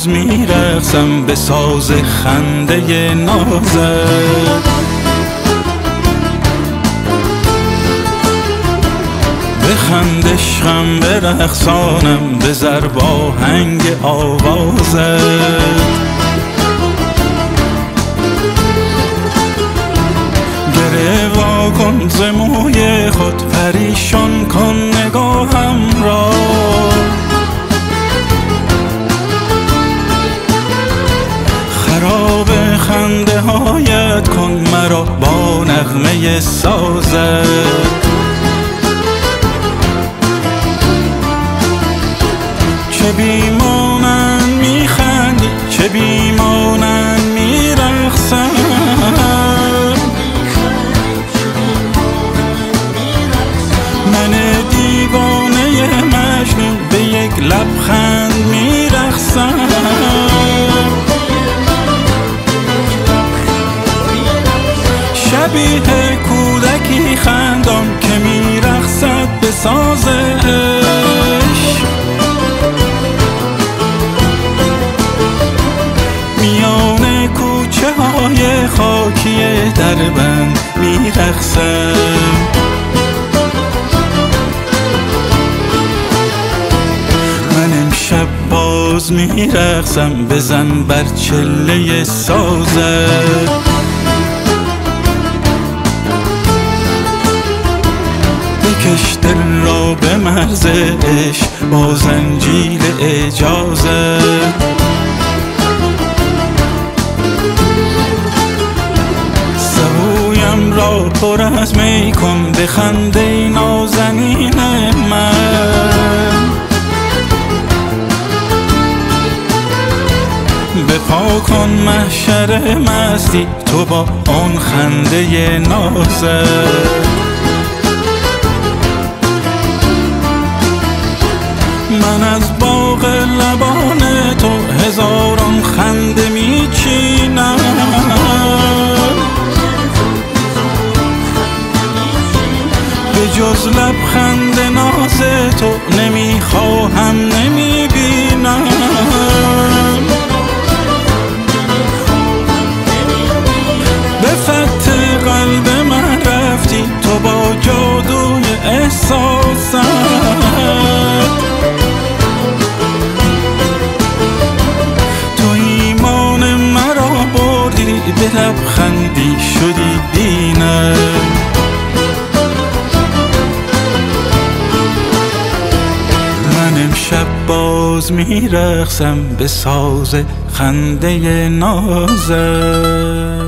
باز میرقصم به ساز خنده نازت. بخند عشقم برقصانم به ضرب آهنگ آوازت. گره وا کن ز موی خود پریشان کن نگاهم را. خراب خنده هایت کن مرا با نغمه سازت. چه بیمانند میخندی چه بیمانند میرقصم. من دیوانه مجنون به یک لبخند میرقصم. شبیه کودکی خندان که میرقصد به ساز عشق. میان کوچه های خاکی دربند میرقصم. من امشب باز میرقصم بزن بر چله سازت. بکش دل را به مرز عشق با زنجیر اجازت. سبویم را پر از می کن به خنده نازنین من. بپا کن محشر مستی تو با آن خنده نازت. من از باغ لبان تو هزاران خنده میچینم. به جز لبخند ناز تو نمیخواهم نمیبینم. به فتح قلب من رفتی تو با جادوی احساست. به لبخندی شدی دینم. من امشب باز میرقصم به ساز خنده نازت.